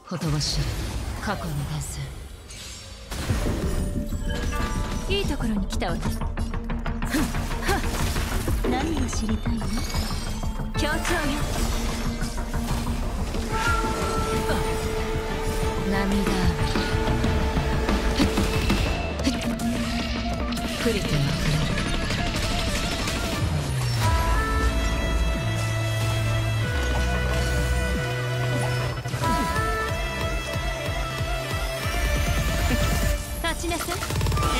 ほとばしる過去の伝説。いいところに来たわね。何を知りたいの？協調よ。涙クリティは立ちなさい。気をつけて。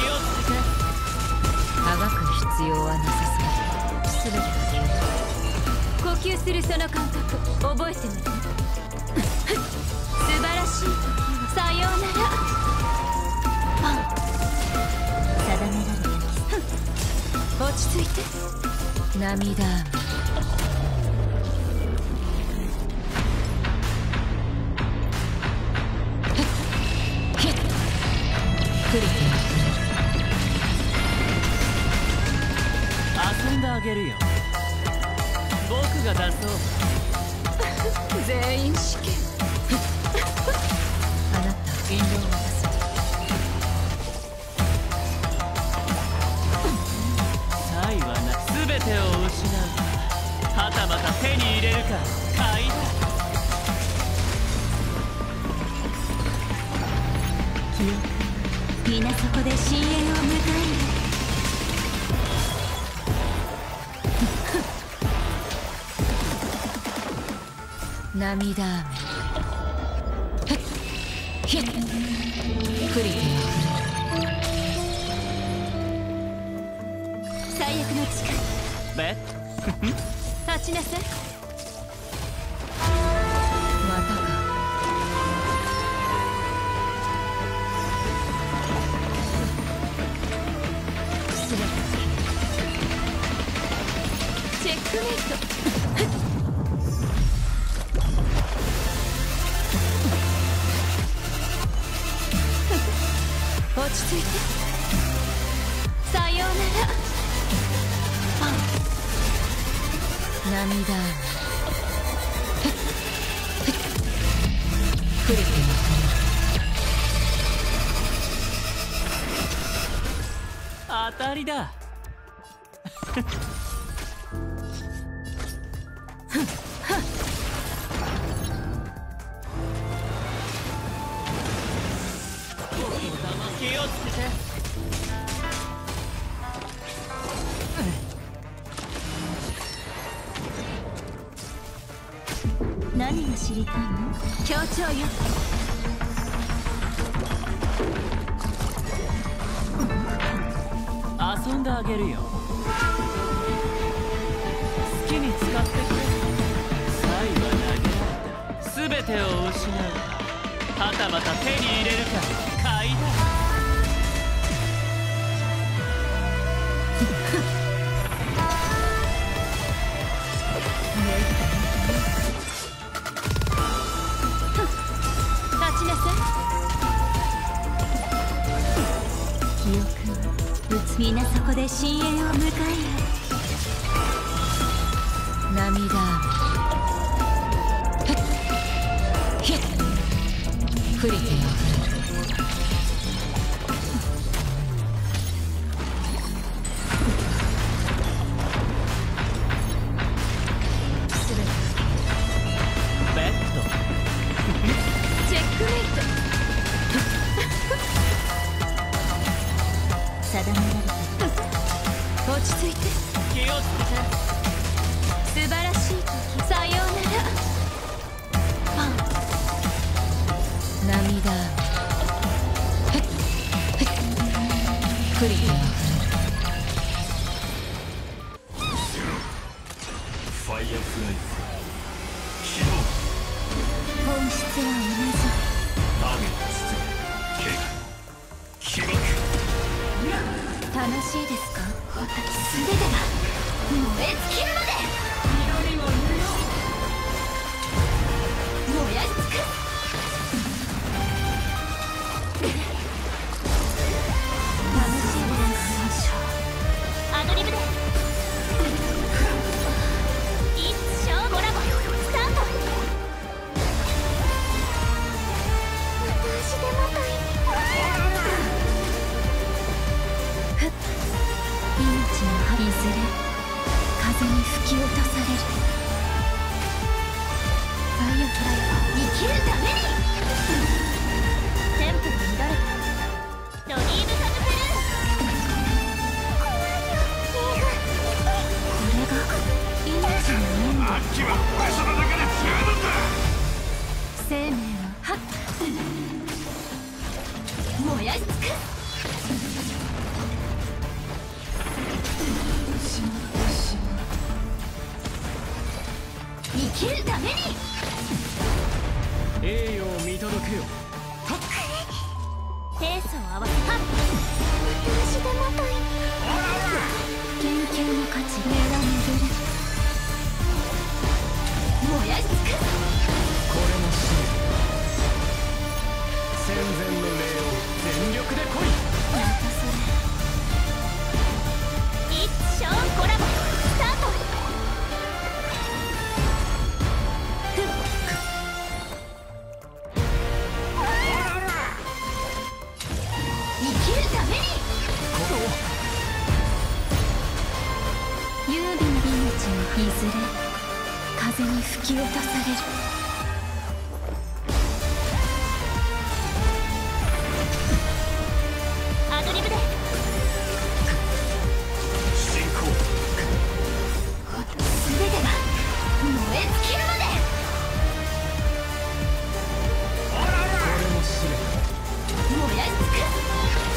あがく必要はなさそう。全ては呼吸するその感覚覚えてみる。素晴らしい時をさようなら。定められたキス。落ち着いて。涙クリティ遊んであげるよ。僕が出そう。 全員死刑。あなた引導を渡す。 サイはな、全てを失うか、はたまた手に入れるか、買いだ。 記憶皆そこで深淵を迎える。涙雨ヒックリティ最悪の誓い。 ベッ立ちなさい。またか。失礼。チェックメイト。落ち着いて。さようなら。涙クリティ当たりだ。気をつけて。 何が知りたいの？協調よ。 遊んであげるよ。好きに使ってくれ。サイは投げられた。全てを失うか、はたまた手に入れるか、買いだ。 記憶みんなそこで深淵を迎える。涙ヒックリティベッドチェックメイト。定められた。落ち着いて。 気をつけて。 素晴らしい時さようなら。涙クリティファイアフライ起動。 本質は同じ。 ターゲット出現警戒起爆。 楽しいですか？全てが燃え尽きるまで。緑を塗ろう。燃やし尽くす。楽しいですか？アドリブで。一生コラボスタート。 燃やし尽くす。生きるために栄誉を見届けよ。 ペースを合わせはっ私でまた研究の価値目は巡る。燃やし尽くす。 これも死ね。戦前の礼を全力で来い。 またそれ。一生コラボスタート。生きるために優美な命はいずれ風に吹き落とされる。アドリブで進行。 全てが燃え尽きるまで。 これも死ね。 燃やし尽くす。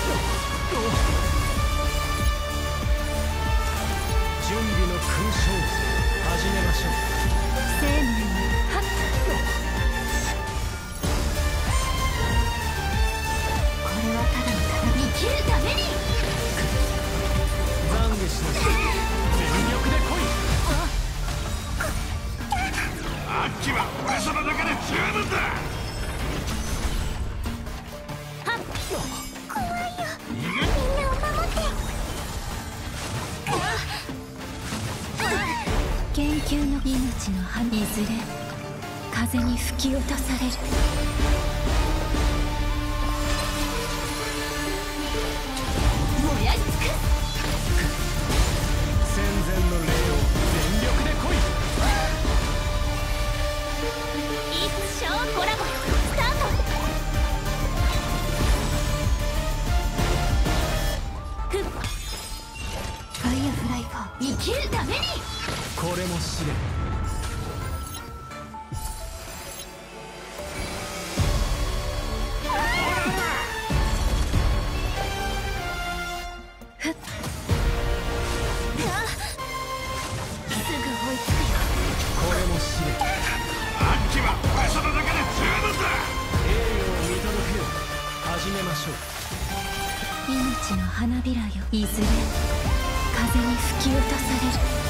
準備の勲章始めましょう。 生命にハッこれはただの生きるために懺悔しなさい。全力で来い。 あっちは俺様だけで十分だ。 はっ怖いよ。みんなを守って。研究の命の葉いずれ風に吹き落とされる。燃やし尽くす。 戦前の礼を全力で来い。 一生コラボスタート。ふっファイアフライ4生きるためにこれも試練。 ふっすぐ追いつくよ。 これも試練。 あっちは俺様だけで十分だ。 栄誉を見届けよ。始めましょう。 命の花びらよいずれ風に吹き落とされる。